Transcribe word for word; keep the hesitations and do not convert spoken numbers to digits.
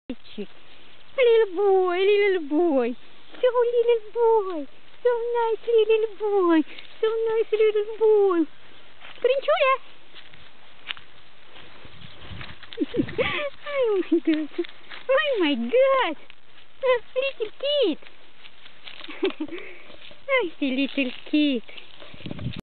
Little boy, little boy, so little boy, so nice little boy, so nice little boy. Кринчуля! Oh my god! Oh my god! Oh, little kid! Oh, the little kid!